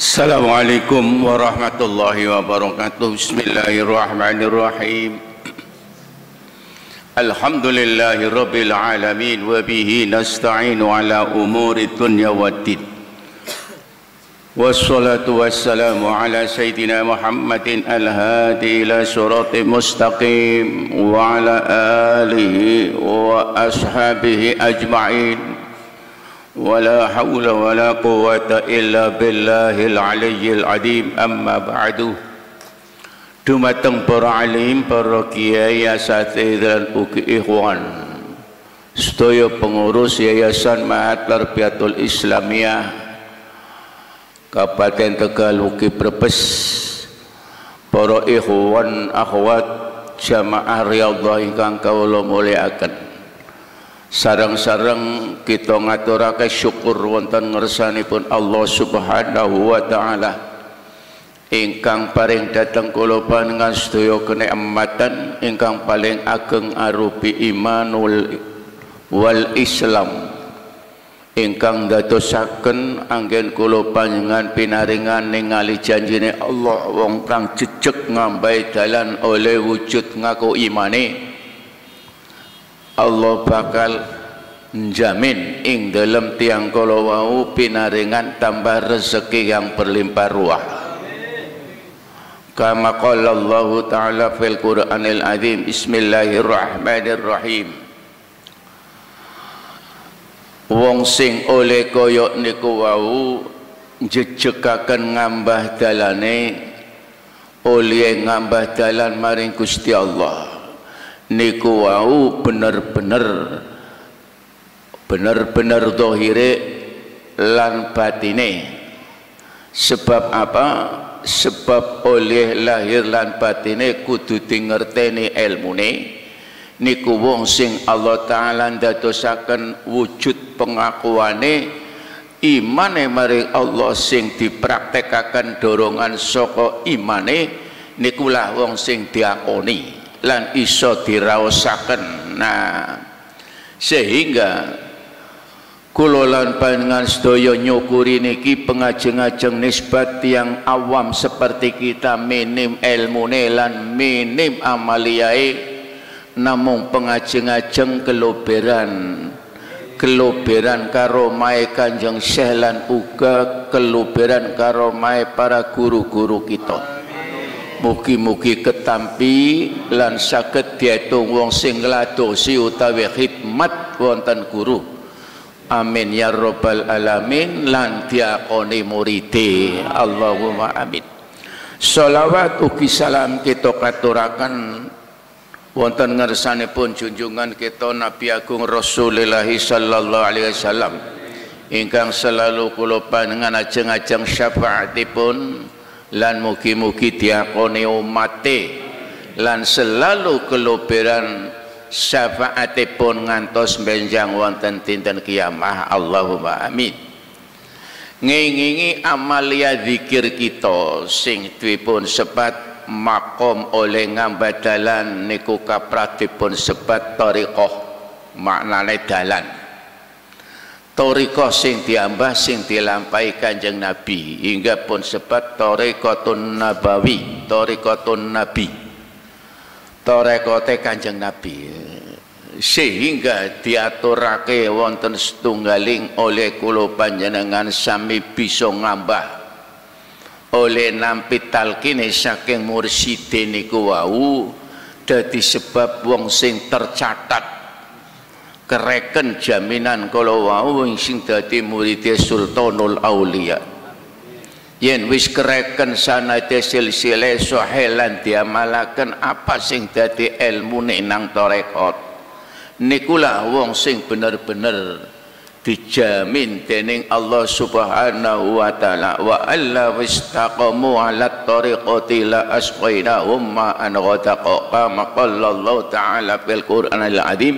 Assalamualaikum warahmatullahi wabarakatuh. Bismillahirrahmanirrahim. Alhamdulillahi rabbil alamin wa bihi nasta'inu ala umuri dunya waddin. Wassalatu wassalamu ala sayyidina Muhammadin al-hadi ila siratal mustaqim wa ala alihi wa ashabihi ajma'in. ولا حول ولا قوة إلا بالله العلي العظيم أما بعد. Dumateng para alim, para kiai, asatidz dan ugi ikhwan sedaya pengurus Yayasan Ma'had Tarbiyatul Islamiyah Kabupaten Tegal ugi Brebes, para ikhwan akhwat jamaah riyadhah ingkang kawula mulyakaken. Sareng-sareng kita ngaturake syukur wonten ngersanipun Allah Subhanahu wa taala ingkang paring dhateng kula panjenengan sedaya kenikmatan ingkang paling ageng arupi imanul wal Islam ingkang dadosaken anggen kula panjenengan pinaringan ningali janjine Allah wong kang jejeg ngambahi dalan oleh wujud ngaku imane. Allah bakal menjamin ing dalam tiang kala wau pinaringan tambah rezeki yang berlimpah ruah. Kama qala Allah Ta'ala fil Qur'anil Azim. Bismillahirrahmanirrahim. Wong sing oleh koyok niku wau jejegaken ngambah dalane oleh ngambah dalan maring Gusti Allah. Niku wau bener-bener zahire lan batine. Sebab apa? Sebab oleh lahir lan batine kudu dingerteni ilmune. Niku wong sing Allah Ta'ala ndadosaken wujud pengakuane imane maring Allah sing dipraktekaken dorongan saka imane, nikulah wong sing diakoni lan iso diraosaken. Nah, sehingga kula lan panjenengan sedaya nyukuri niki pengajeng-ajeng nisbat yang awam seperti kita, minim ilmune lan minim amaliyae, namung pengajeng-ajeng keloberan karo mae Kanjeng Syekh lan uga keloberan karo mae para guru-guru kita. Mugi-mugi ketampi lan saged diitung wong sing ngladosi utawi khidmat wonten guru. Amin ya rabbal alamin. Lan diakoni muride. Allahumma amin. Shalawat ugi salam kita katuraken wonten ngersanipun junjungan kita Nabi Agung Rasulullah sallallahu alaihi wasallam ingkang selalu kula panjenengan ajeng-ajeng syafaatipun lan mugi-mugi diakoni umate lan selalu keluberan syafaatipun ngantos benjang wonten dinten kiamah. Allahumma amin. Ngingingi amalia zikir kita sing dipun sebat makom oleh ngambadalan niku kapratipun sebat thariqah, maknane dalan. Thariqah sing diambah sing dilampahi Kanjeng Nabi hingga pun sebat thariqatun nabawi, thariqatun nabi, thariqate Kanjeng Nabi, sehingga diaturake wonten setunggaling oleh kula panjenengan sami bisa ngambah oleh nampi talkine saking murside niku wau dadi sebab wong sing tercatat kereken jaminan kalau wau sing dadi muridé Sultanul Aulia. Yen wis kereken sanate silsilah sahih lan diamalaken apa sing dadi ilmune nang tarekat, nikulah wong sing bener-bener dijamin dening Allah Subhanahu wa taala. Wa alla wastaqamu ala tariqati la asqainahum ma'an ghadaqa, kama qala Allah taala fil Qur'anil Azim.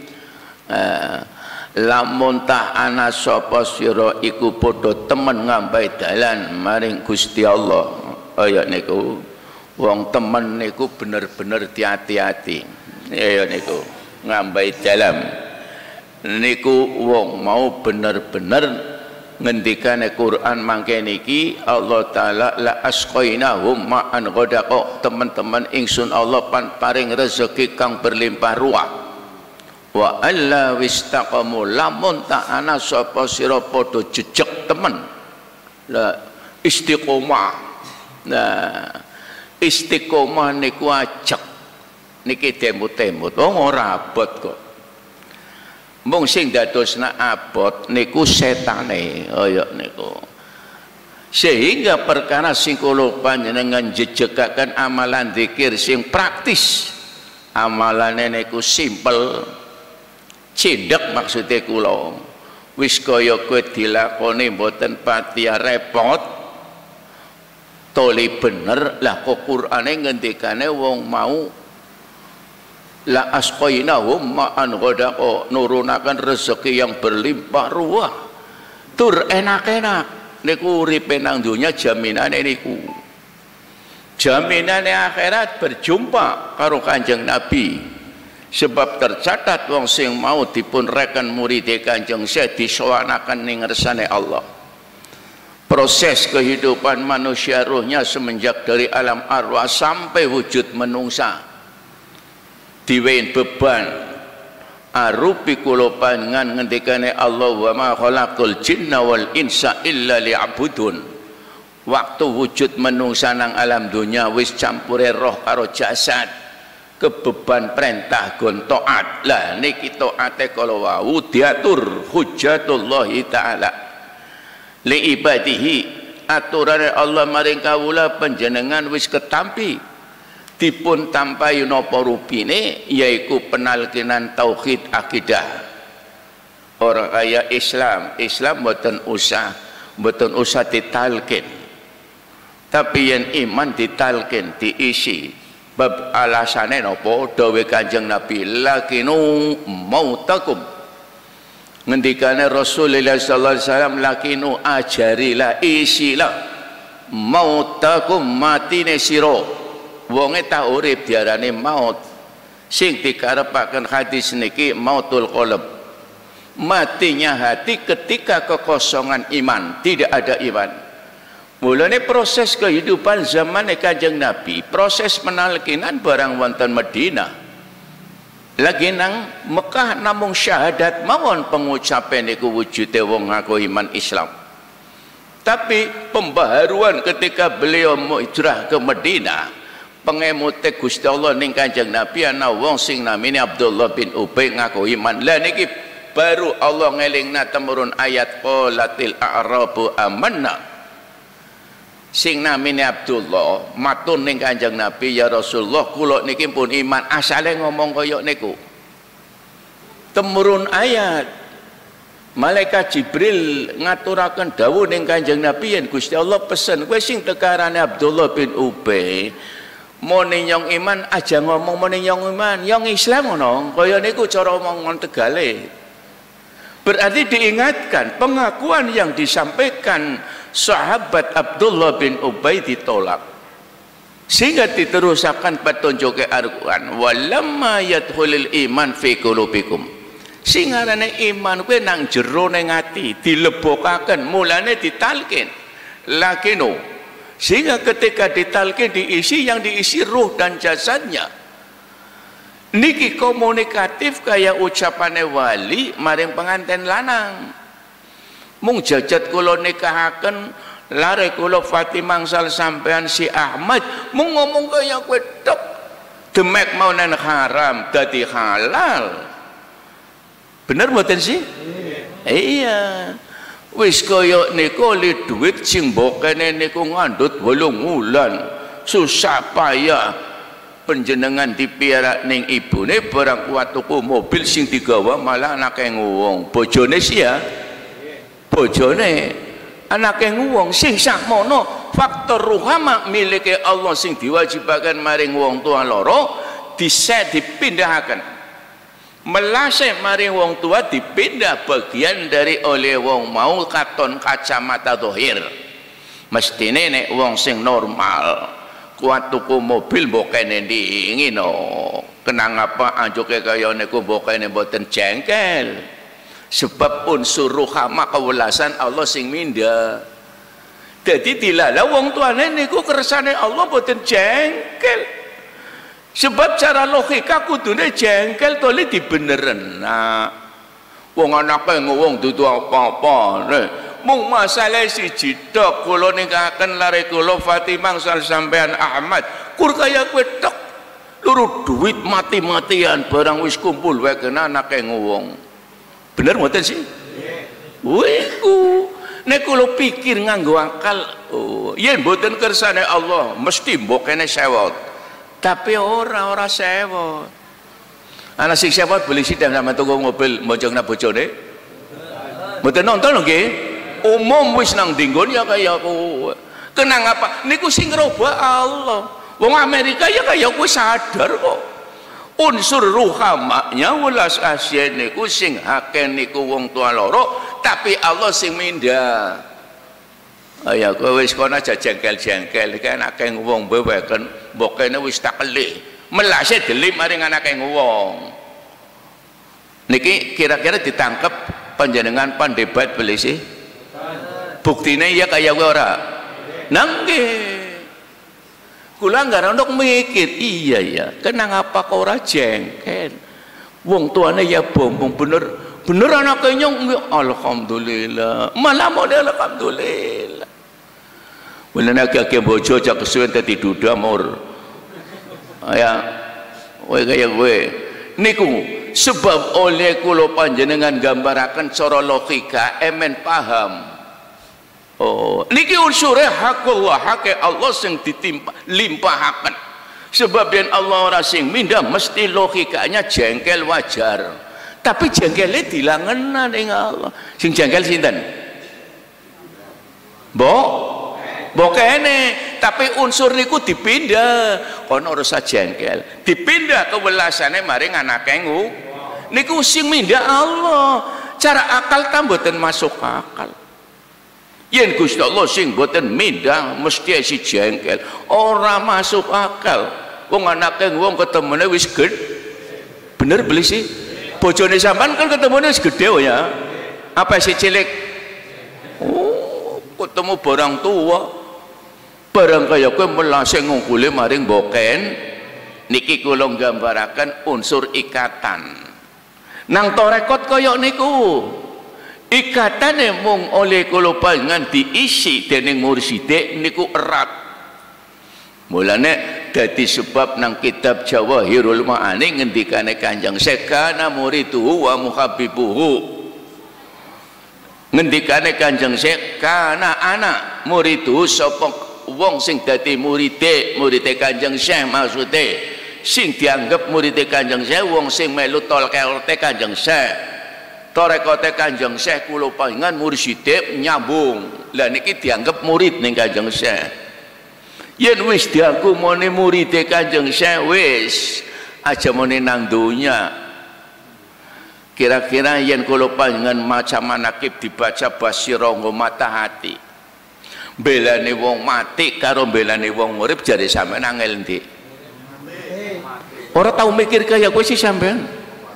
Lamun tah ana sapa sira iku padha temen ngambahi dalan maring Gusti Allah. Kaya niku wong temen niku bener-bener diati-ati. Ya niku ngambahi dalan niku wong mau bener-bener ngendikane Quran mangke niki Allah taala la asqainahum ma'an ghadaqa, teman-teman ingsun Allah paring rezeki kang berlimpah ruah. Wa alla wistaqamu, lamun tak ana sapa sira padha jejeg temen la istiqomah. Nah istiqomah niku ajeg niki temut-temut wong ora abot kok. Mung sing dadosna abot niku setane kaya niku. Sehingga perkara sing kula panjenengan jejegaken amalan zikir sing praktis, amalane niku simpel, cendhek maksudnya kula. Wis kaya kowe dilakoni mboten pati repot, toli bener lah kok Qur'ane ngendikane wong mau la asqainahum ma'an ghadaqa, nurunakan rezeki yang berlimpah ruah, tur enak-enak niku uripe nang donya jaminane niku, jaminane akhirat berjumpa karo Kanjeng Nabi. Sebab tercatat wong sing mau dipun reken murid Kanjeng Syekh disowanaken ning ngersane Allah. Proses kehidupan manusia ruhnya semenjak dari alam arwah sampai wujud menungsa diwein beban arupi kula panjenengan ngendikane Allah wa ma khalaqul jinna wal insa illa liya'budun. Waktu wujud menungsa nang alam dunya wis campure roh karo jasad, kebeban perintah gon taat. Lah niki taate kala wau diatur hujjatullahi taala li ibadihi, aturane Allah maring kawula panjenengan wis ketampi dipun tampai napa rupine, yaiku penalkinan tauhid akidah. Orang kaya Islam mboten usah ditalkin, tapi yen iman ditalkin diisi. Bab alasane napa dawuh Kanjeng Nabi lakinu mautakum, ngendikane Rasulullah sallallahu alaihi wasallam lakinu ajarilah isilah mautakum, matine sira. Wonge tak urip diarani maut, sing dikarepaken hadis niki mautul qalb, matinya hati ketika kekosongan iman, tidak ada iman. Mulane proses kehidupan zaman Kanjeng Nabi, proses penalkinan barang wonten Madinah, lagi nang Mekah namung syahadat mawon pengucapan niku wujude wong ngaku iman Islam. Tapi pembaharuan ketika beliau mau hijrah ke Madinah, pengemute Gusti Allah ning Kanjeng Nabi ana wong sing namine Abdullah bin Ubay ngaku iman. Lah niki baru Allah ngelingna temurun ayat qolatil a'rabu amanna. Sing namine Abdullah matur ning Kanjeng Nabi, ya Rasulullah kula niki pun iman. Asale ngomong kaya niku temurun ayat malaikat Jibril ngaturaken dawuh ning Kanjeng Nabi, yen Gusti Allah pesen kowe sing tekarane Abdullah bin Ubay mau nyong iman aja ngomong mau nyong iman, yang Islam ngono kaya niku cara omongan Tegale. Berarti diingatkan pengakuan yang disampaikan sahabat Abdullah bin Ubay ditolak, sehingga diterusakan petunjuk Al-Quran walamma yadkhulul iman fi qulubikum, sing arane iman kuwi nang jero ning ati dilebokaken, mulane ditalkin lakino, sehingga ketika ditalkin diisi yang diisi ruh dan jasadnya. Niki komunikatif kayak ucapane wali maring pengantin lanang. Mung jajat kula nikahaken lare kula Fatimah sal sampean si Ahmad, mung ngomong kaya kowe tok demek mau nang haram dadi halal. Bener mboten sih? Iya. Wis kaya niku li duit sing mbokene niku ngandut 8 wulan susah payah penjenengan dipiara ning ibune, barang kuat tuku mobil sing digawa malah anake nguwung. Bojone sih ya, bojone anake nguwung sing sakmono faktor ruhama milike Allah sing diwajibaken maring wong tua loro dipindahaken. Melase maring wong tua dipindah bagian dari oleh wong mau katon kacamata dohir. Mestine nek wong sing normal kuat tuku mobil mbokene ndingino, kenang apa anjuke kaya niku mbokene mboten jengkel. sebab unsur ruhama kewelasan Allah sing minda. Jadi dilala wong tuane niku kersane Allah boten jengkel. Sebab cara logika kudune jengkel to li dibeneren. Nah, wong anake ngowong dudu apa-apa. Mung masalah siji tok kula ningkaken lare kula Fatimah sal sampean Ahmad. Kur kaya kowe tok. Luru duit mati-matian barang wis kumpul wae kena anake ngowong. Bener mboten sih? Wiku nek kula pikir nganggo akal, oh, yen mboten kersane Allah mesti mbok kene sewot. Tapi ora sewot. Ana sing sewot beli sidang sama tunggu mobil mojongna bojone. Mboten nonton nggih. Umum wis nang dinggon ya kaya kowe. Kenang apa? Niku sing ngrobah Allah. Wong Amerika ya kaya kowe sadar kok. Unsur ruhamanya welas asih niku sing akeh niku wong tua loro, tapi Allah sing minda. Ya kowe wis kono aja jengkel-jengkel iki anake wong beweken mbok kene wis tak kelih. Melase delim maring anake wong. Niki kira-kira ditangkep panjenengan pandebat beli sih? Buktine ya kaya kowe ora. Nang nggih. Kula nggak untuk mikir, iya ya, kenang apa kau ora jengkel? Wong tuane ya bombong bener anaknya nyong, alhamdulillah, malah model alhamdulillah. Bulan agak bojo cak kesuwen tadi duda mur, ya, we kaya gue, niku sebab oleh kulo panjenengan gambarakan cara logika, emen paham. Oh, niki unsure hakullah, hake Allah sing ditimpa limpahaken. Sebab yen Allah ora sing minda mesti logikanya jengkel wajar. Tapi jengkele dilangenan ing Allah. Sing jengkel sinten? Mbok kene, tapi unsur niku dipindah. Kono ora usah jengkel. Dipindah kewelasane maring anake niku sing minda Allah. Cara akal ta mboten masuk akal. Yen Gusti Allah sing boten mindah mesti si jengkel, ora masuk akal. Wong anake wong ketemune wis gedhe. Bener beli sih. Bojone sampean kan ketemune wis gedhe ya. Apa si cilik? Oh, ketemu barang tua. Barang kaya kowe melase ngungkule maring boken. Niki kula nggambaraken unsur ikatan. Nang torekot kaya niku. Ikatane mung oleh kula panjenengan diisi dening murside niku erat. Mulane dadi sebab nang kitab Jawahirul Ma'ani ngendikane Kanjeng Sekana muriduhu wa muhabbibuhu. Ngendikane Kanjeng Sekana anak muriduhu sapa wong sing dadi muride Kanjeng Syekh maksude sing dianggep muride Kanjeng Syekh wong sing melu tolke Kanjeng Syekh. Torekote Kanjeng Syekh kula panjenengan murside nyambung. Lah niki dianggap murid ning Kanjeng Syekh. Yen wis diaku mone muride Kanjeng Syekh wis aja mone nang donya. Kira-kira yen kula panjenengan maca manakib dibaca basirangga mata hati. Belane wong mati karo belane wong urip jare sampean angel ndi? Ora tau mikir kaya kowe sih sampean.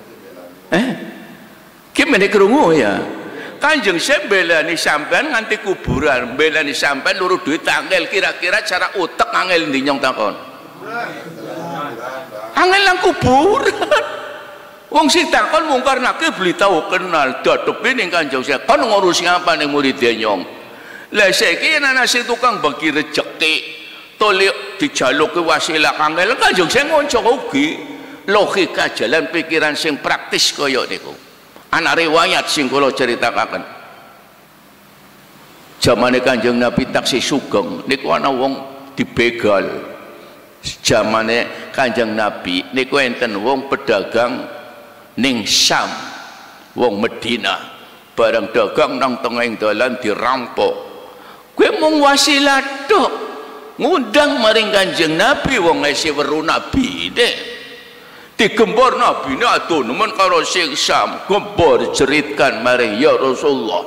Gimana kerungu ya? Kanjeng Syekh belani sampean nganti kuburan, belani sampean luru duit angel, kira-kira cara utek angel ndi nyong takon? Angel nang kuburan. Wong sing takon mungkar nakir beli tahu kenal dadepe ning Kanjeng Syekh. Kon ngurusi apa ning muridé nyong? Lah saiki ana si tukang bagi rejeki, tolik dijaluki wasilah angel Kanjeng Syekh ngoncok ugi. Logika jalan pikiran sing praktis kaya niku. Anak riwayat sing kula critakaken. Zamane Kanjeng Nabi taksih sugeng niku ana wong dibegal. Zamane Kanjeng Nabi niku enten wong pedagang ning Syam, wong Medina. Barang dagang nang tengahing dalan dirampok. Kowe mung wasilah tok. Ngundang maring Kanjeng Nabi wong isih weruh Nabi deh. Digembor Nabi ini aduh nemen karo sing Syam gembor ceritkan maring ya Rasulullah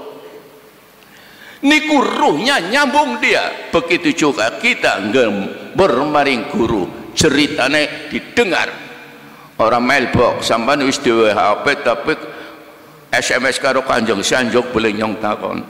niku ruhnya nyambung dia. Begitu juga kita gembor maring guru ceritane didengar orang mailbox sampean wis dhewe HP tapi SMS karo Kanjeng Sanjok boleh nyong takon.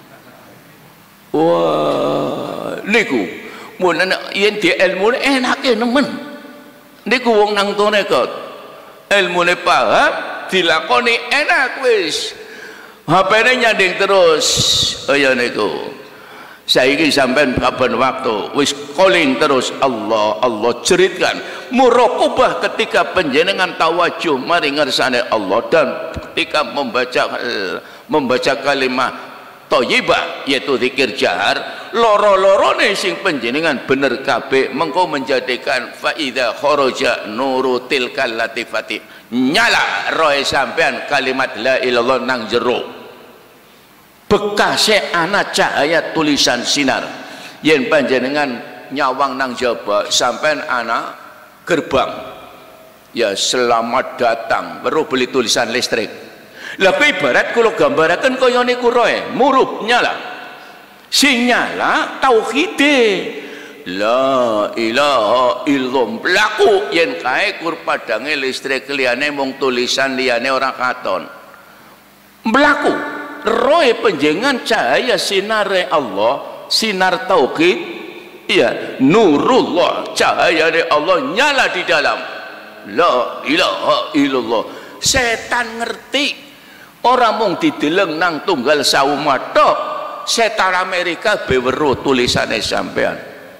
Wah, niku mun yen di ilmu enake nemen. Niku wong nang Torekot. Ilmune paham, dilakoni enak wis. HP-ne nyanding terus. Oh ya niku. Saiki sampean kapan waktu wis calling terus Allah jeritkan muraqabah ketika panjenengan tawajuh mari ngersane Allah dan ketika membaca kalimat thayyibah yaitu zikir jahar loro-lorone sing panjenengan bener kabeh mengko menjadikan faida kharaja nuru tilkal latifati nyala roe sampean kalimat la ilallah nang jero bekasnya anak cahaya tulisan sinar yen panjenengan nyawang nang jaba sampean anak gerbang ya selamat datang baru beli tulisan listrik lah ibarat kalau gambarakan kaya niku roe murup nyala sing nyala tauhide la ilaha illallah laku yen kae kur padange listrik liyane mung tulisan liyane ora katon mlaku roe penjenengan cahaya sinare Allah sinar tauhid iya nurullah cahaya dari Allah nyala di dalam la ilaha illallah setan ngerti orang mung dideleng nang tunggal sawu matok setan Amerika beweruh tulisane sampean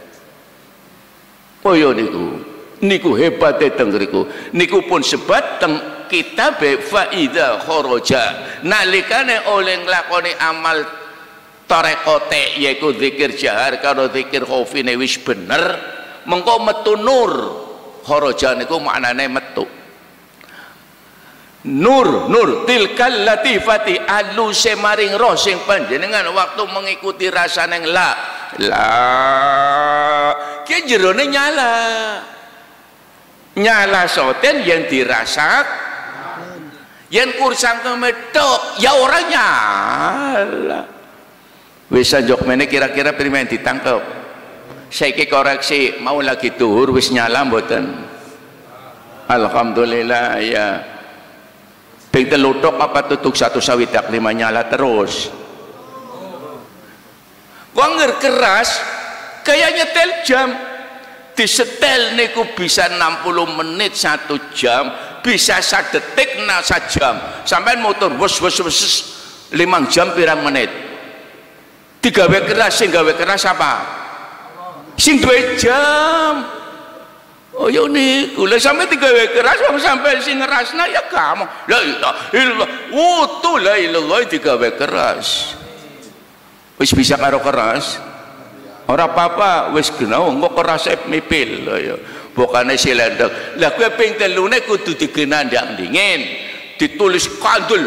koyo niku hebate teng ngriku niku pun sebat teng kitab faida kharaja nalikane oleh nglakoni amal tarekote yaitu zikir jahar karo zikir khofine wis bener mengko metu nur kharaja niku maknane metu nur tilkal latifati aluse maring roh sing panjenengan waktu mengikuti rasane la ki jerone nyala soten yang dirasak yen kursang kemedok ya orang nyala wis Sanjok mene kira-kira primen ditangkep saiki koreksi mau lagi tuhur wis nyala mboten alhamdulillah ya ping telutok apa tutuk 1 sawidak 5 nyala terus gua keras kayak nyetel jam disetel niku bisa 60 menit 1 jam bisa 1 detik na 1 jam sampai motor wes 5 jam pirang menit digawe keras sing gawe keras apa sing 2 jam oh ya niku lha sampe digawe keras wong sampai sing ngerasna ya kamu la ilaha illallah wutu la ilallah digawe keras wis bisa karo keras ora apa-apa wis genah engko keras mipil ya bukannya silendek lah kowe ping telune kudu digenandang dingin ditulis kandel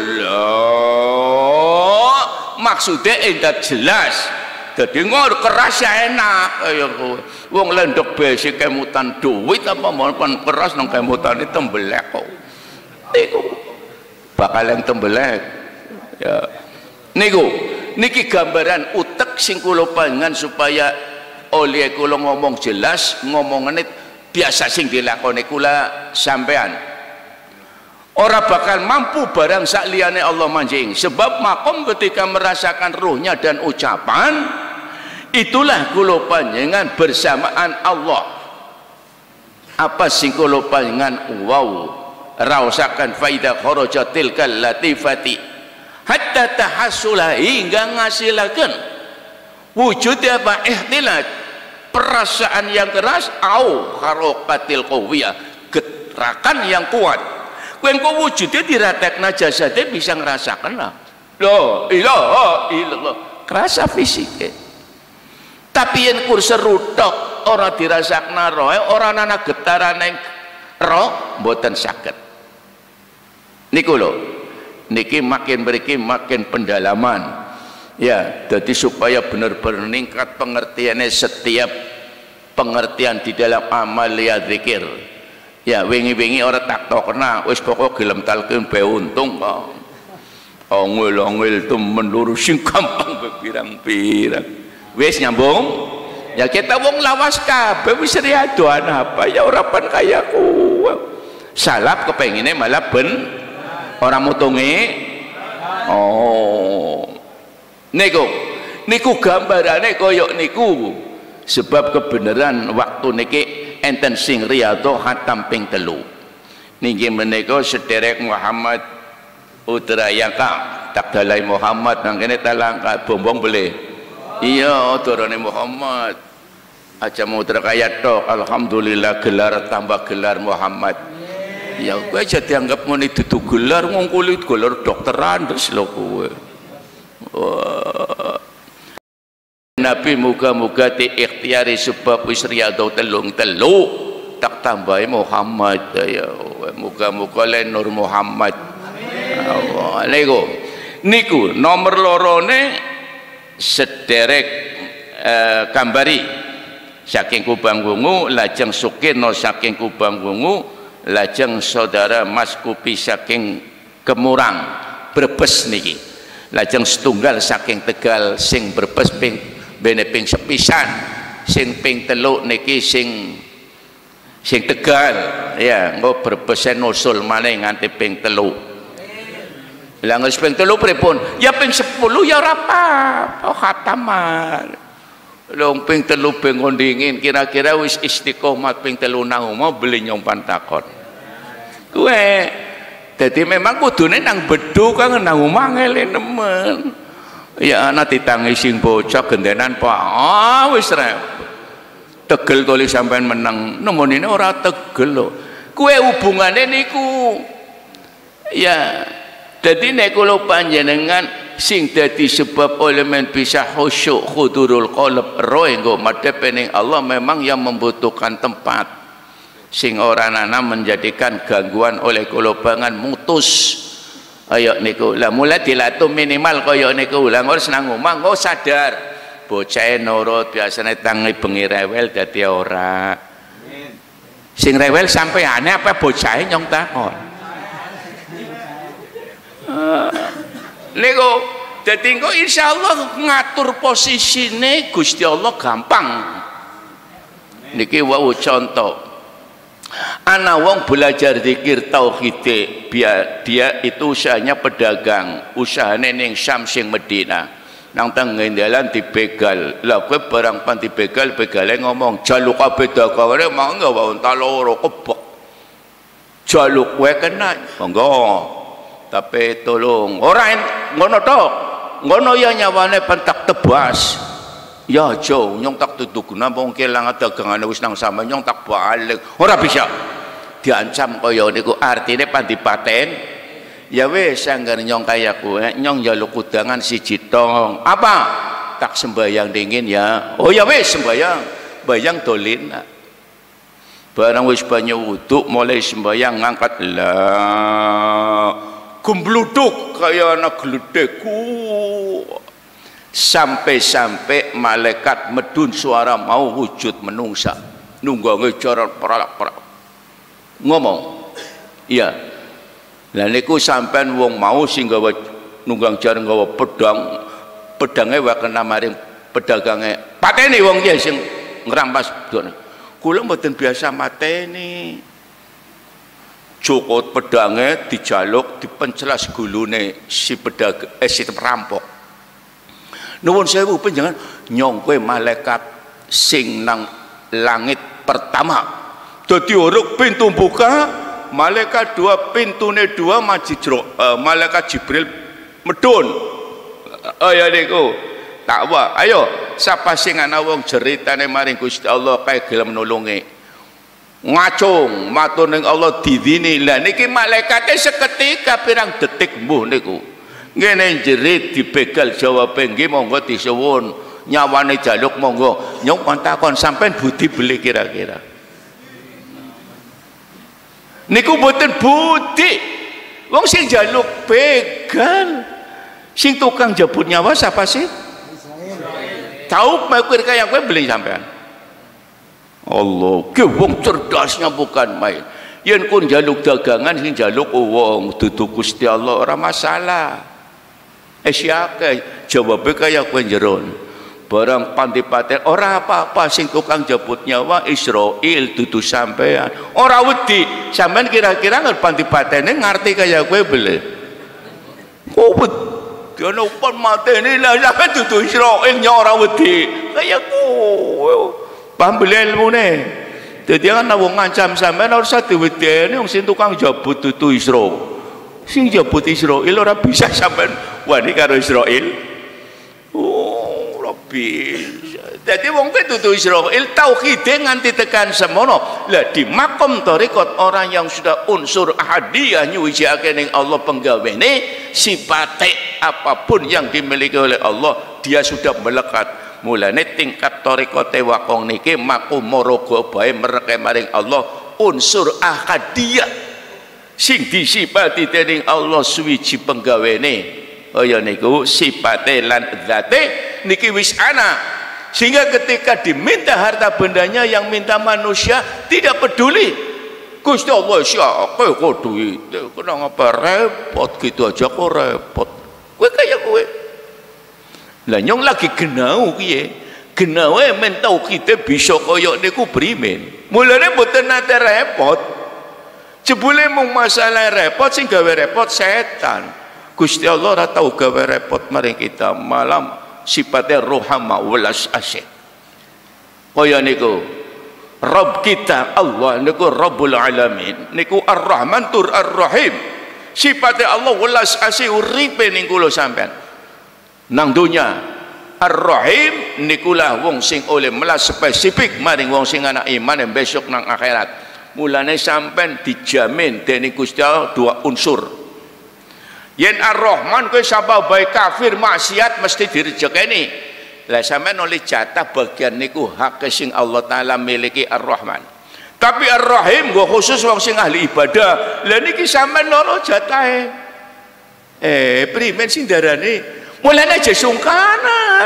maksudnya enggak jelas jadi ngor keras ya enak ya kowe wong lendek besi kemutan duit apa mohon keras nang kemutan tembelek kok niku bakal yang tembelek ya niku niki gambaran utek sing kula panjenengan supaya oleh kula ngomong jelas ngomongane biasa sing dilakoni kula sampean ora bakal mampu barang sakliyane Allah manjing sebab makom ketika merasakan ruhnya dan ucapan itulah kula panjenengan bersamaan Allah apa sing kula panjenengan wow raosaken faida kharaja tilkal latifati hatta tahassula hingga ngasilaken wujud apa ihtilat perasaan yang keras au harokatil qawiyah gerakan yang kuat kowe engko wujude diratekna jasade bisa ngerasakan lah la ilaha illallah kerasa fisike tapi yen kur serutok ora dirasakna roe ora ana getarane roh mboten saged niku lho niki makin mriki makin pendalaman ya jadi supaya benar-benar meningkat pengertiannya setiap pengertian di dalam amal ya zikir ya wingi-wingi orang tak tahu kena wis pokok gelem talqin be untung kok ongil-ongil temen lurus sing gampang pirang-pirang wis nyambung ya kita wong lawas kabeh wis riadoan apa ya ora pan kaya ku salap kepengine malah ben orang mutungi Oh niku gambarane koyok niku. Sebab kebenaran waktu niki enten sing riyadhah khatam ping 3 niki menika sederek Muhammad Udrayaka tak dalai Muhammad nang kene talangkat bombong boleh iya turane Muhammad aja mutra kaya tok alhamdulillah gelar tambah gelar Muhammad ya kowe aja dianggap ngene dudu gelar wong kulit gelar dokteran terus lho kowe Nabi muga-muga diikhtiari sebab wis riyadhah telung tak tambahi Muhammad ya muga-muga le nur Muhammad amin niku nomor lorone sederek kambari saking Kubang Wungu lajeng Sukirno saking Kubang Wungu lajeng saudara Mas Kupi saking Kemurang Brebes niki lajeng setunggal saking Tegal sing Brebes bene ping sepisan sing ping 3 niki sing Tegal ya engko Brebesen nusul maneh nganti ping 3 lah nggak ping 3 pripun ya ping 10 ya ora apa khataman lho ping 3 bengon dingin kira-kira wis istiqomah ping 3 nang omah beli nyompan takon kowe dadi memang kudune nang bedu kang nang omah ngele nemen ya ana ditangisi bocah gendenan Pak wis Tegel kali sampean menang nemonine ora tegel lho kuwe hubungane niku ya dadi nek kula panjenengan sing dadi sebab elemen bisa khusyuk khudurul qalb roh engko madhep ning Allah memang yang membutuhkan tempat sing ora nana menjadikan gangguan oleh kolobangan mutus ayo niku lah mulai dilatih minimal kaya niku lah harus nang omah engko sadar bocah nurut biasane tangi bengi rewel dadi ora sing rewel sampeane apa bocahe nyong takon niku dadi engko insyaallah ngatur posisine Gusti Allah gampang niki wau contoh anak wong belajar zikir tauhid dia itu usahanya pedagang usahane ning Syam sing Medina nang tenggendalan dibegal lah kowe barang pan dibegal begale ngomong jaluk kabeh dagangane mangga wae entar loro kebok jaluk kowe kena monggo tapi tolong ora ngono tok ngono ya nyawane pentak tebas ya jo nyong tak tutugna wong kelang dagangane wis nang sampe nyong tak balik ora bisa diancam kaya niku artine pandipaten ya wis anggar nyong kaya kowe nyong njaluk kudangan siji tong apa tak sembayang dingin ya oh ya wis sembayang bayang dolin barang wis banyu wudu mulai sembayang ngangkat lah gembluduk kaya anak gledekku sampai malaikat medun suara mau wujud menungsa nunggange cara perak-perak ngomong iya lah niku sampean wong mau sing gawa nunggang jar gawa pedange wae kena maring pedagange pateni wong iki sing ngrampas done kula mboten biasa mateni cukut pedange dijaluk dipencelas gulune si pedagang si perampok nuwun sewu panjenengan nyong kowe malaikat sing nang langit pertama dadi uruk pintu buka malaikat 2 pintune 2 malaikat Jibril medun ayo niku takwa ayo sapa sing ana wong jeritane maring Gusti Allah kae gelem nulungi ngacung matur ning Allah didini lah niki malaikate seketika pirang detik mbuh niku ngene jerit dibegal jawab nggih monggo disuwun nyawane jaluk monggo nyong kontakon sampean budi beli kira-kira niku mboten budi wong sing jaluk begal sing tukang jebut nyawa siapa sih tahu mikir kaya kowe beli sampean Allah ke wong cerdasnya bukan main yen kun jaluk dagangan sing jaluk wong dudu Gusti Allah ora masalah siake jawabe kaya kowe jeron barang pandipaten ora apa-apa sing tukang jebut nyawa Israil dudu sampean ora wedi sampean kira-kira ngerti pantipatene ngerti kaya kowe beli kok wedi ana pun mateni lah sampe dudu Israil ora wedi kaya kowe paham ilmune dadi ana wong ngancam sampean ora usah diwedeni wong sing tukang jabut dudu Israil sing jabut Israil ora bisa sampean wani karo Israil ora bisa dadi wong kuwi dudu Israil tauhide nganti tekan semono lah di makom tarekat orang yang sudah unsur ahadiyah nyuwijake ning Allah penggawene sifate apapun yang dimiliki oleh Allah dia sudah melekat mulane tingkat tarekate wakong niki makom maraga bae mereke maring Allah unsur ahadiyah sing disifati dening Allah suwiji penggawene kaya niku sifate lan zate niki wis ana sehingga ketika diminta harta bendanya yang minta manusia tidak peduli Gusti Allah siapa kok duit kenapa repot gitu aja kok repot kowe kaya kowe lah nyong lagi genau piye genau men tauhid bisa kaya niku primen mulane mboten nate repot jebule mung masalah repot sing gawe repot setan Gusti Allah ora tau gawe repot maring kita malam sifatnya rohama welas asih kaya niku Rabb kita Allah niku Rabbul Alamin niku Ar-Rahman tur Ar-Rahim sifatnya Allah welas asih uripe ning kula sampean nang dunya Ar-Rahim nikulah wong sing oleh melas spesifik maring wong sing ana iman besok nang akhirat mulane sampean dijamin dening Gusti Allah dua unsur yen Ar-Rahman kowe sapa bae kafir maksiat mesti direjekeni lah sampean oleh jatah bagian niku hak sing Allah taala miliki Ar-Rahman tapi Ar-Rahim nggo khusus wong sing ahli ibadah lah niki sampean loro jatahe primen sing darane mulane aja sungkanan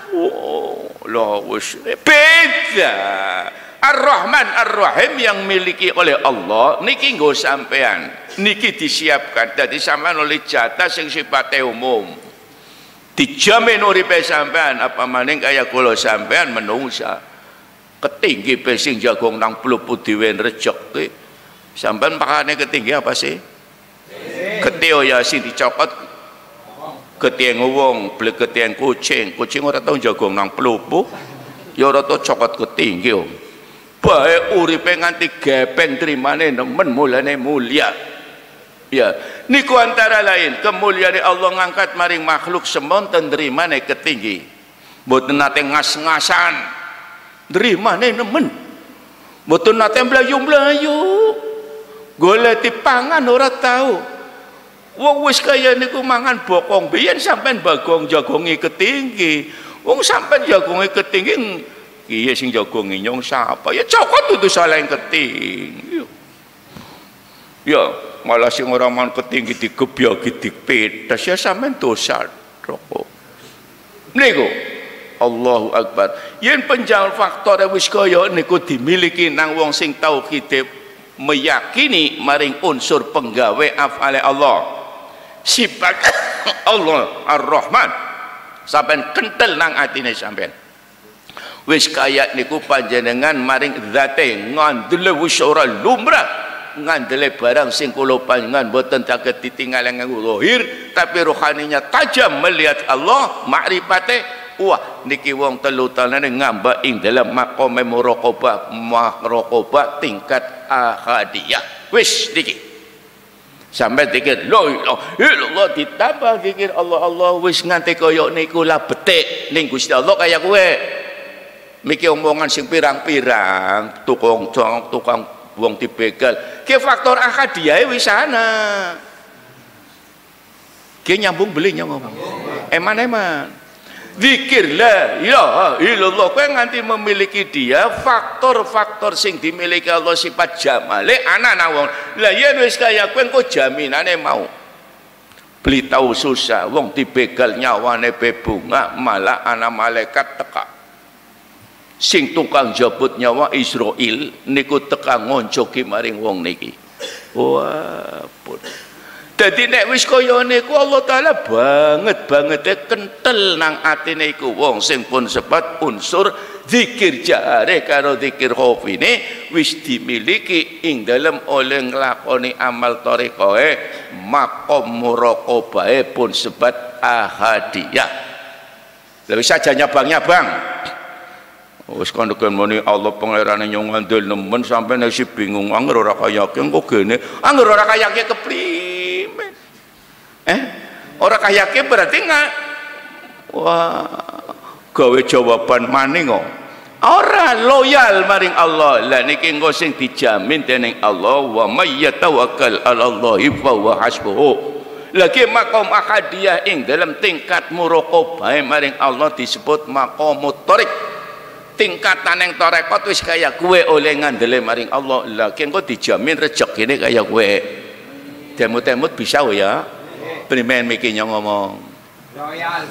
lho wis beda Ar-Rahman Ar-Rahim yang miliki oleh Allah niki nggo sampean niki disiapkan jadi sampean oleh jatah sing sifatnya umum dijamin uripe sampean apa maning kaya kula sampean menungsa ketinggi sing jagong nang plupu dhewe rejeki sampean pakane ketinggi apa sih ketio ya sing dicokot ketieng wong blegetieng kucing ora tau jagong nang plupu ya ora tau cokot ketinggi bae uripe nganti gepeng trimane nemen mulane mulia ya niku antara lain kemuliaan Allah ngangkat maring makhluk semonten nerimane ketinggi mboten nate ngas-ngasan nerimane nemen mboten nate mlayu-mlayu golek dipangan ora tau wong wis kaya niku mangan bokong biyen sampean bagong jagongi ketinggi wong sampean jagongi ketinggi iya sing jagongi nyong sapa ya cokot itu salah yang ketinggi ya malah sing ora man ketinggi digebyaki dipedas ya sampean dosa rokok niku Allahu Akbar yen penjal faktor wis kaya niku dimiliki nang wong sing tauhid meyakini maring unsur penggawe afale Allah sifat Allah Ar-Rahman sampean kentel nang atine sampean wis kaya niku panjenengan maring zate ngandele wis ora lumrah ngandele barang sing kula panjenengan boten saged ditinggal nganggo zahir tapi rohaninya tajam melihat Allah makrifate wah niki wong telu tanane ngambak ing dalam maqam muraqabah tingkat ahadiyah wis niki sampai dikir la ilaha illallah ditambah dikir Allah Allah wis nganti kaya niku lah betik ning Gusti Allah kaya kowe miki omongan sing pirang-pirang tukang wong dibegal ki faktor ahadiyah wis ana ki nyambung beli ngomong eman zikir la ilaha illallah kowe nganti memiliki dia faktor-faktor sing dimiliki Allah sifat jamale ana nang wong lah yen wis kaya kowe engko jaminane mau beli tahu susah wong dibegal nyawane bebunga malah ana malaikat teka sing tukang jabut nyawa Israil niku teka ngoncoki maring wong niki wah pun dadi nek wis kaya niku Allah taala banget kentel nang atine iku wong sing pun sebab unsur zikir jahare karo zikir khofine wis dimiliki ing dalem oleh nglakoni amal thariqahe maqam muraqabahe pun sebat ahadiyah. Lebih saja nyabang-nyabang wis kandeken muni Allah pangerane nyong ngandel nemen sampe nek si bingung anger ora kayake engko gene anger ora kayake keprimen ora kayake berarti nggak wah gawe jawaban maning kok ora loyal maring Allah. Lah niki engko sing dijamin dening Allah wa may yatawakkal 'ala Allahi fa huwa hasbuhu. Lagi makom akadiyah ing dalam tingkat muraqabah maring Allah disebut maqamut thariq. Tingkatan yang tarekat wis kaya kue oleh ngandele maring Allah. Lagi engko dijamin rezekine kaya kue. Temut-temut bisa ya. Primen mikirnya ngomong. Loyal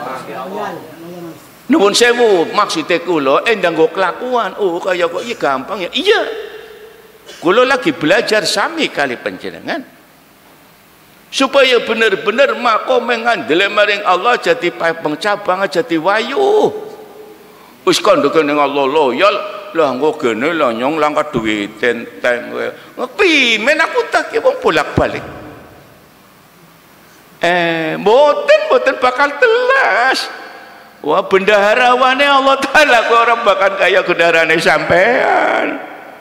nuwun sewu maksudnya kula endang nggo kelakuan kaya kok iya gampang ya. Iya. Kula lagi belajar sami kali panjenengan. Supaya benar-benar makom ngandele maring Allah jadi pengcabang jadi wayu. Wis kandheke ning Allah loyal lah engko gene lah nyong langkah duit tenteng kowe. Ngepi men aku tak wong bolak-balik. Mboten bakal telas. Wah bendaharawane Allah Taala kok ora bakal kaya bendaharane sampean.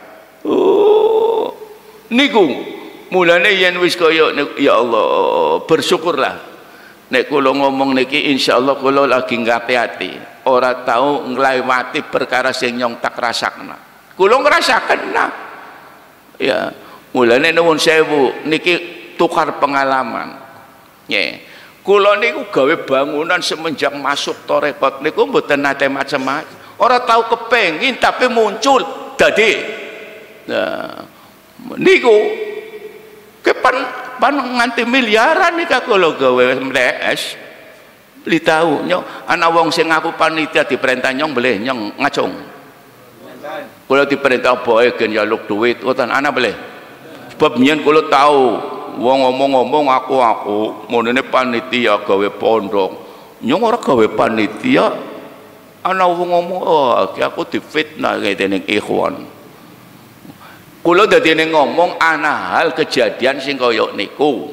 Niku mulane yen wis kaya ya Allah bersyukurlah. Nek kula ngomong niki insyaallah kula lagi ngati-ati. Ora tahu nglewati perkara sing nyong tak rasakna. Kula ngrasaken ya mulane nuwun sewu niki tukar pengalaman. Nggih. Kula niku gawe bangunan semenjak masuk tarekat niku mboten nate macam-macam. Ora tahu kepengin tapi muncul dadi. Nah, niku kepan nganti miliaran nika kula gawe MTS. Li tahu nyong ana wong sing ngaku panitia diperintah nyong boleh nyong ngacung. Kula diperintah bae gen njaluk duit ngoten ana boleh. Sebab mien kula tahu wong ngomong-ngomong aku monene panitia gawe pondok. Nyong ora gawe panitia. Ana wong ngomong aku difitnah kaya dening ikhwan. Kula dadi ngomong ana hal kejadian sing kaya niku.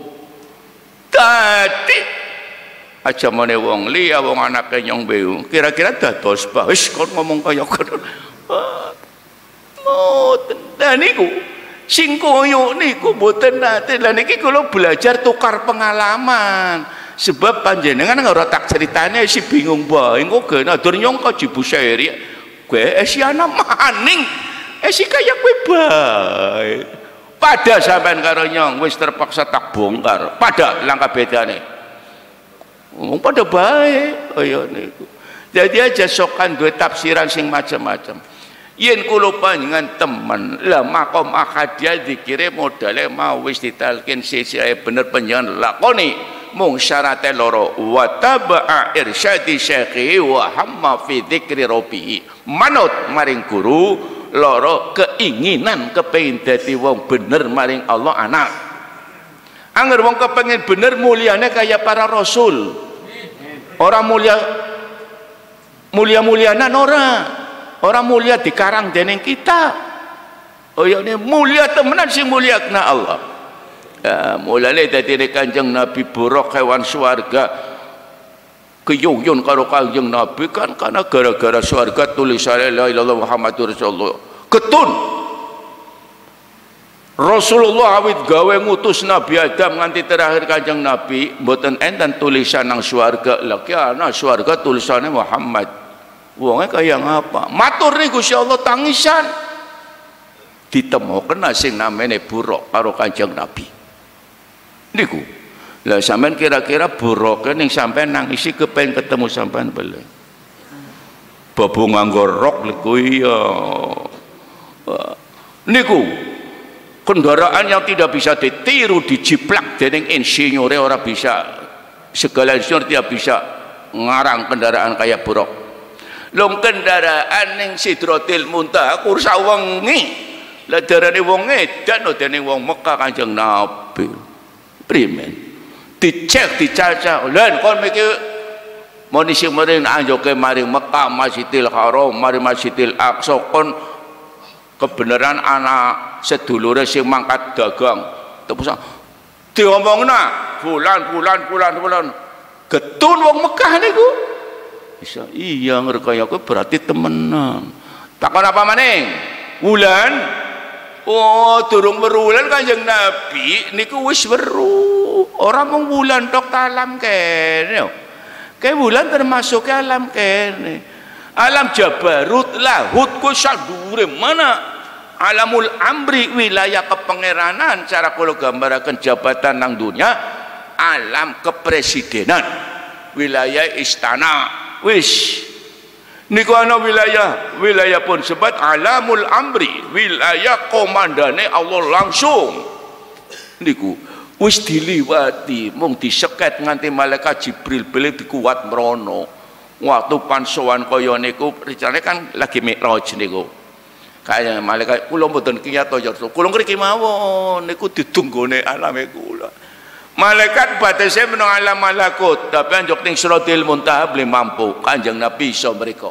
Dadi aja mene wong liya wong anake nyong beu kira-kira dados bah wis kon ngomong kaya ngono mboten niku sing koyo niku mboten nate. Lah niki kula belajar tukar pengalaman sebab panjenengan ora tak ceritane si bingung bae engko gene adur nyong kaji busairi kowe si ana maning si kaya kowe bae pada sampean karo nyong wis terpaksa tak bongkar pada langkah bedane pada baik kaya niku. Jadi aja sokan duwe tafsiran sing macam-macam. Yen kula panjenengan temen lah makom akadiyah dikire modale mau wis ditalkin sisihe bener panjenengan lakoni mung syarate loro wa taba'a irsyadi syekhi wa hamma fi dzikri rabbih. Manut maring guru loro keinginan kepengin dadi wong bener maring Allah anak. Angger wong kepengin bener muliane kaya para rasul. Orang mulia-mulianan orang mulia dikarang dening kita. Oh ya ini mulia temenan sing mulia kena Allah. Ya, mulane dadi Kanjeng Nabi buruk hewan swarga keyuyun karo Kanjeng Nabi kan karena gara-gara swarga tulisane la ilaha illallah Muhammadur Rasulullah. Ketun Rasulullah awit gawe ngutus Nabi Adam nganti terakhir Kanjeng Nabi mboten enten tulisan nang swarga. Lagi ana swarga tulisannya Muhammad. Wonge kaya ngapa? Matur niku Gusti Allah tangisan. Ditemoken sing namene buruk karo Kanjeng Nabi. Niku. Lah sampean kira-kira buroke ning sampean nangisi kepengin ketemu sampean bele. Babu nganggo rok niku iya. Niku kendaraan yang tidak bisa ditiru dijiplak dening insinyur ora bisa. Segala insinyur tidak bisa ngarang kendaraan kayak buruk. Long kendaraan ning Sidratil Muntaha kursa wengi. Lah darane wong edan dene wong Mekah Kanjeng Nabi. Primen. Dicek dicaca. Lan kon mikir Moni sing maring anjoke maring Mekah, Masjidil Haram, maring Masjidil Aqsa kon kebenaran anak sedulure sing mangkat dagang. Terus diomongna bulan getun wong Mekah niku. Bisa iya ngerkaya kowe berarti temenan. Takon apa maning? Wulan. Oh, durung werulan Kanjeng Nabi niku wis weru. Ora mung wulan tok alam kene. Kayak bulan termasuk ke alam kene, alam Jabarut, Lahut, ku sadure mana alamul amri, wilayah kepangeranan, cara kalau gambarakan jabatan nang dunia, alam kepresidenan, wilayah istana, wis niku ana wilayah pun sebut alamul amri, wilayah komandane Allah langsung niku wis diliwati, mung diseket nganti malaikat Jibril beli dikuat merono. Waktu pansowan kaya niku rencane kan lagi Mi'raj niku. Kaya malaikat kula mboten kiyat ya Rasul. Kula ngriki mawon niku ditunggone alame kula. Malaikat batese meneng alam malakut, tapi anjuk ning Siratil Muntaha beli mampu. Kanjeng Nabi iso mriko.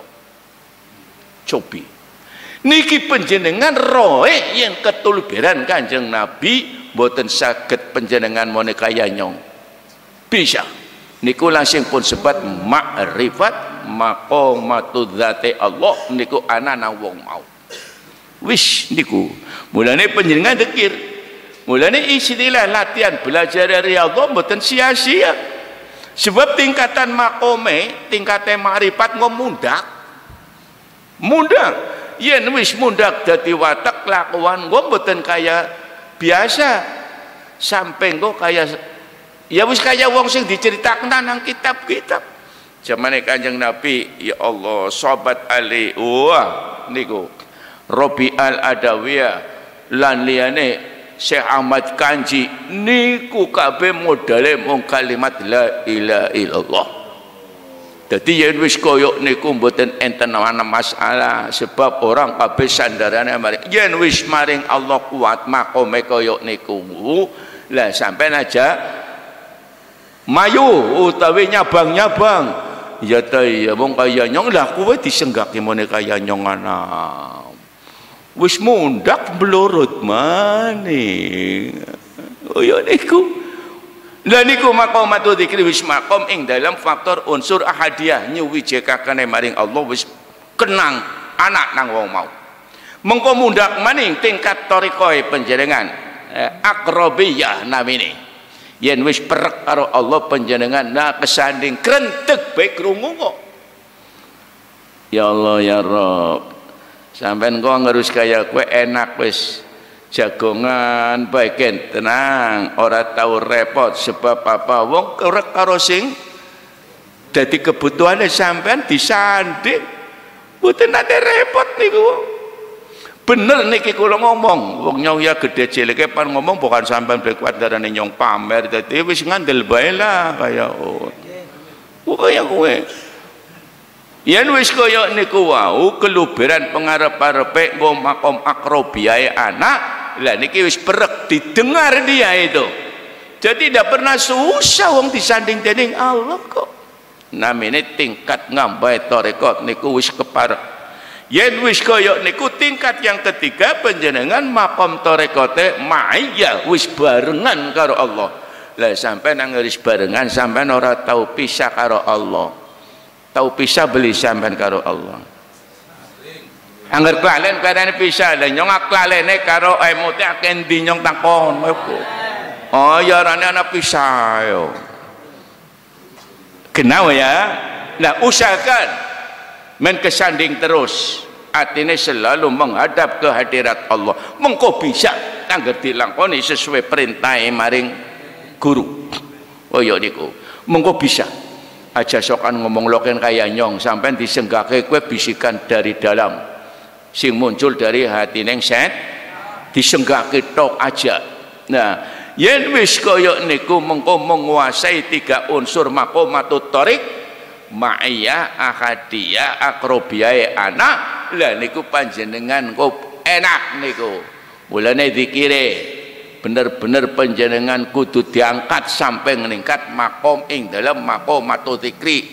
Cobi. Niki panjenengan roe yang ketuluberan Kanjeng Nabi boten saged panjenengan mone kaya nyong. Bisa. Niku langsung pun sebut ma'rifat maqamatul dzati Allah niku ana nang wong mau. Wis niku. Mulane panjenengan dzikir. Mulane istilah latihan belajar dari Allah boten sia-sia. Sebab tingkatan makome, tingkatan ma'rifat ngomundak. Mundak. Yen wis mundak dadi watak kelakuan gua mboten kaya biasa sampai gua kaya ya wis kaya wong sing diceritakan nang kitab-kitab zamane Kanjeng Nabi. Ya Allah, sahabat Ali wah niku Robi Al-Adawiyah lan liyane Syekh Ahmad Kanji niku kabeh modale mung kalimat la ilaha illallah. Jadi yen wis koyok niku mboten enten ana masalah sebab orang kabeh sandarane maring yen wis maring Allah kuat makome koyok niku lah sampean aja mayu utawi nyabang-nyabang ya ta ya wong kaya nyong lah kowe disenggaki mone kaya nyong ana wis mundak blurut maning koyo niku. Lah niku maqamatul dzikri wis maqam ing dalam faktor unsur ahadiyah nyuwijekake maring Allah wis kenang anak nang wong mau. Mengko mundak maning tingkat thariqah panjenengan aqrabiyah namine. Yen wis perek karo Allah panjenengan nah kesanding krentek bae krungu kok. Ya Allah ya Rabb. Sampeyan kok ngerus kaya kowe enak wis jagongan bagian tenang ora tahu repot sebab apa wong kerek karo sing dadi kebutuhane sampean disanding mboten nate repot niku bener niki kula ngomong wong nyong ya gede cilike pan ngomong bukan sampean kuat darane nyong pamer dadi wis ngandel bae lah kaya kaya kowe yen wis kaya niku wau keluberan pengarep-arepe nggo makom akrobiae anak lah niki wis perek didengar dia itu jadi tidak pernah susah wong disanding dening Allah kok namanya tingkat ngambai tarekat niku wis keparek yen wis kaya niku tingkat yang ketiga panjenengan makom tarekate ma'iyah wis barengan karo Allah lah sampai nang wis barengan sampai ora tahu pisah karo Allah tahu pisah beli sampean karo Allah angger klalen kadane pisah lha nyong klalene karo emote akeh ndi nyong takon oh ya rane ana pisah yo kenal ya nah usahakan men kesanding terus atine selalu menghadap ke hadirat Allah mengko bisa angger dilakoni sesuai perintah maring guru oh ya niku mengko bisa aja sokan ngomong loken kaya nyong sampean disenggake kowe bisikan dari dalam sing muncul dari hati neng set disenggake tok aja. Nah yen wis kaya niku mengko menguasai tiga unsur maqamatut thariq ma'iyah ahadiyah akrobiyah anak lah niku panjenengan kok enak niku mulane zikire bener-bener panjenengan kudu diangkat sampai meningkat makom ing dalam maqamatul dzikri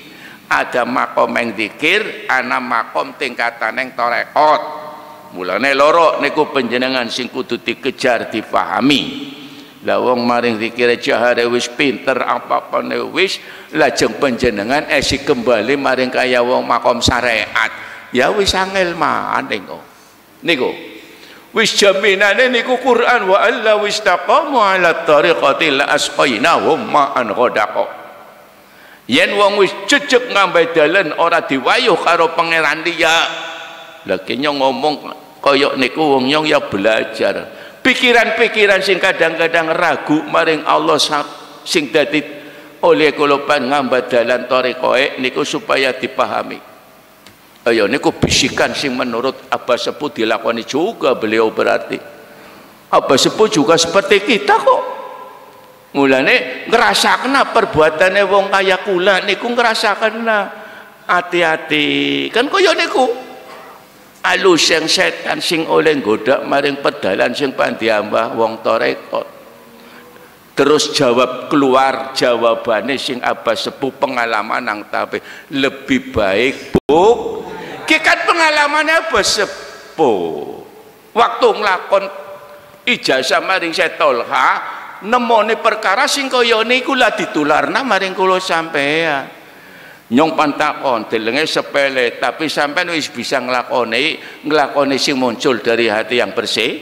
ada makom yang dzikir, ana makom tingkatan yang tarekat. Mulane loro niku panjenengan sing kudu dikejar dipahami. Lah wong maring dzikir jahare wis pinter apa-apane wis, lajeng panjenengan esi kembali maring kaya wong makom syariat. Ya wis angel maning kok. Niku wis jaminane niku Quran, wa alla wistaqamu ala tariqati la asqainahum ma'an ghadaqa. Yen wong wis jejeg ngambai dalan ora diwayuh karo pangeran liya. Lah kenyong ngomong kaya niku wong nyong ya belajar. Pikiran-pikiran sing kadang-kadang ragu maring Allah sing dadi oleh kula pan ngambat dalan tariqae niku supaya dipahami. Ayo niku bisikan sing menurut Abah Sepuh dilakoni juga beliau berarti. Abah Sepuh juga seperti kita kok. Mulane ngrasakna perbuatane wong kaya kula niku ngrasakna hati-hati. Kan kaya niku alus yang setan sing oleh nggodak maring pedalan sing pandiambah wong tarekat. Terus jawab keluar jawabane sing Abah Sepuh pengalaman nang tapi lebih baik Bu. Ki kan pengalamannya Abah Sepuh. Waktu nglakon ijazah maring Setolha nemone perkara sing kaya niku lah ditularna maring kula sampean. Nyong pantakon delenge sepele tapi sampean wis bisa nglakoni sing muncul dari hati yang bersih.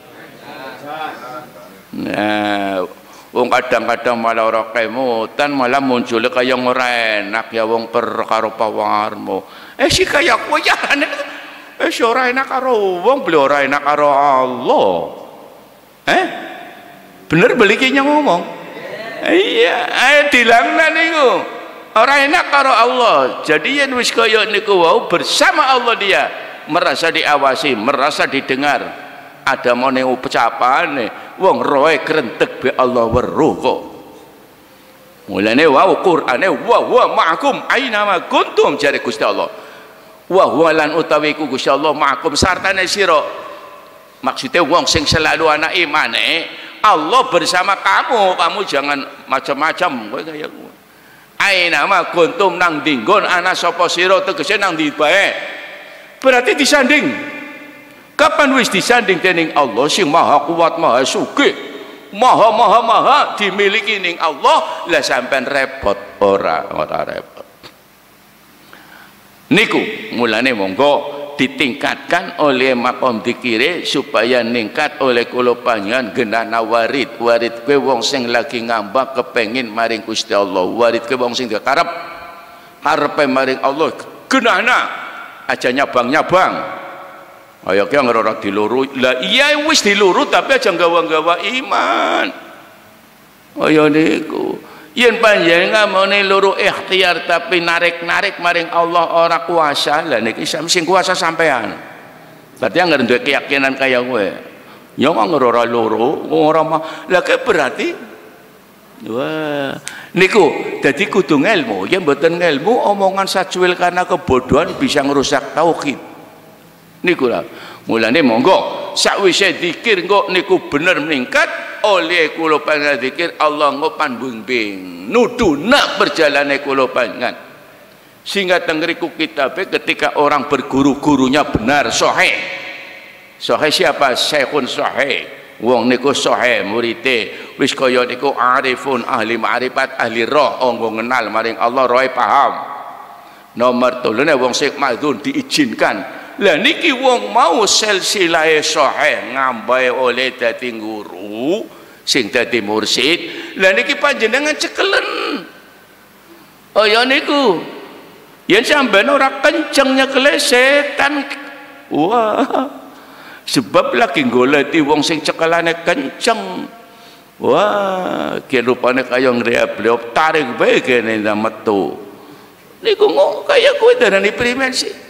Nah, wong kadang-kadang malah ora kemutan malah muncul kaya ora enak ya wong perkara pawarmu. Si kaya kowe ya ora enak karo wong, beli ora enak karo Allah. Bener belikinya ngomong. Iya, dilangna niku. Ora enak karo Allah. Jadi yen wis kaya niku wau bersama Allah dia merasa diawasi, merasa didengar. Ada mone ucapane wong roe krentek be Allah weruh kok. Mulane wau Qur'ane wa huwa ma'akum aina ma kuntum jare Gusti Allah. Wa huwa lan utawi ku Gusti Allah ma'akum sartane sira. Maksudnya wong sing selalu anak imane Allah bersama kamu, kamu jangan macam-macam kowe kaya kowe. Aina ma kuntum nang dinggon ana sapa sira tegese nang ndi bae. Berarti disanding. Kapan wis disanding dening Allah sing maha kuat, maha sugih, maha dimiliki ning Allah, lah sampean repot ora repot. Niku mulane monggo ditingkatkan oleh makom dikire supaya ningkat oleh kula panjenengan genana warid kowe wong sing lagi ngambak kepengin maring Gusti Allah, warid kowe wong sing dikarep karepe maring Allah genana aja nyabang-nyabang. Ayo ki ora diluru. Lah iya wis diluru tapi aja nggawa-nggawa iman. Ayo niku yen panjenengan ngamone loro ikhtiar tapi narik-narik maring Allah ora kuasa, lah niki sing kuasa sampean. Berarti anggere duwe keyakinan kaya kowe. Ya ora loro, ora mah. Lah berarti wah, niku dadi kudu ilmu. Ya mboten ilmu omongan sajuil karena kebodohan bisa ngerusak tauhid. Niku lah. Mulane monggo sakwise zikir kok niku bener meningkat oleh kula panjenengan zikir Allah ngopan bimbing nuduna berjalane kula panjenengan sehingga tengriku kitabe ketika orang berguru gurunya benar sahih siapa syekhun sahih wong niku sahih murite wis kaya niku arifun ahli ma'rifat ahli roh anggo ngenal maring Allah roe paham nomor 3 wong sing madzun diizinkan. Lah niki wong mau silsilahe sahih ngambae oleh dadi guru sing dadi mursid, lah niki panjenengan cekelen. Oh ya niku. Yen sampean ora kenceng nyekele setan. Wah. Sebab lagi goleti wong sing cekelane kenceng. Wah, ki rupane kaya ngreab-reab tarik bae kene metu. Niku kok kaya kowe darani primen sih.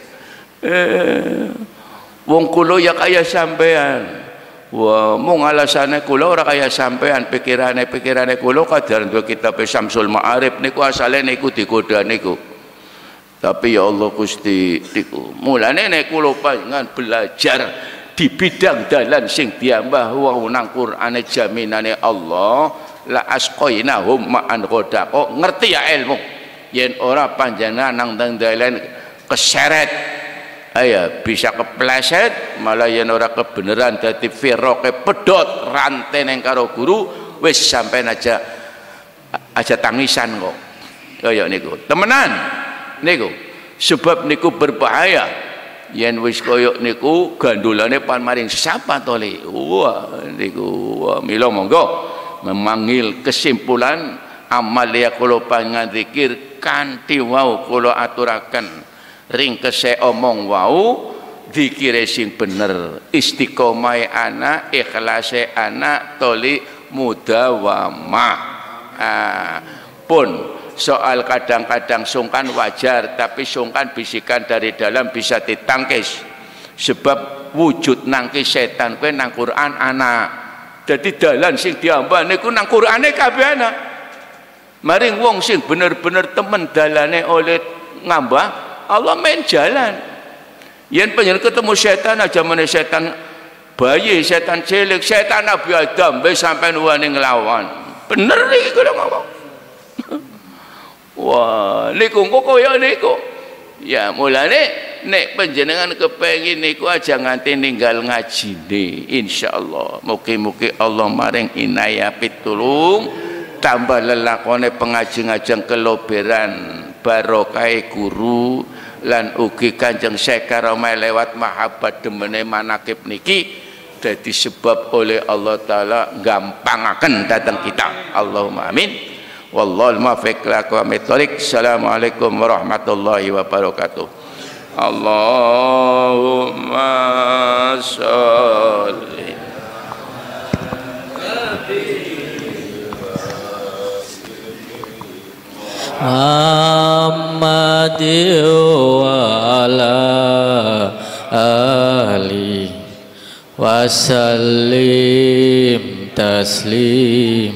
Wong kula ya kaya sampean. Wah, mung alasane kula ora kaya sampean, pikirane kula kadar duwe kitab Syamsul Ma'arif niku asale niku digoda niku. Tapi ya Allah Gusti niku. Mulane nek kula panjenengan belajar di bidang dalan sing diambah wa nang Qur'ane jaminane Allah la asqainahum ma'an ghadaqa, ngerti ya ilmu. yen ora panjenengan nang dalan keseret bisa kepleset malah yen ora kebeneran dadi firoke pedot rantai neng karo guru wis sampean aja tangisan kok kaya niku temenan niku sebab niku berbahaya yen wis kaya niku gandulane pan maring sapa tole wah niku mila monggo memanggil kesimpulan amal ya kula panjenengan zikir kanthi wau kula aturaken ringkese omong wau zikire sing bener istiqomah anak ikhlase anak toli mudawamah pun soal kadang-kadang sungkan wajar tapi sungkan bisikan dari dalam bisa ditangkis sebab wujud nangkis setan kowe nang Quran anak jadi dalan sing diambah niku nang Qurane kabeh ana maring wong sing bener-bener temen dalane oleh ngambah Allah main jalan yen panjenengan ketemu setan aja meneh setan bayi setan cilik setan Nabi Adam wis sampean wani nglawan bener iki kula ngomong wah niku kok kaya niku ya mulane nek panjenengan kepengin niku aja nganti ninggal ngajine insyaallah mugi-mugi Allah maring inayah pitulung tambah lelakone pengaji-ngajeng keloberan barokah guru lan ugi Kanjeng Syekh Karomah lewat mahabbat demene manakib niki dadi sebab oleh Allah taala gampangaken datang kita Allahumma amin wallahul muwaffiq ila aqwamit thoriq. Assalamualaikum warahmatullahi wabarakatuh. Allahumma sholli Muhammad wa ala ali wa sallim taslim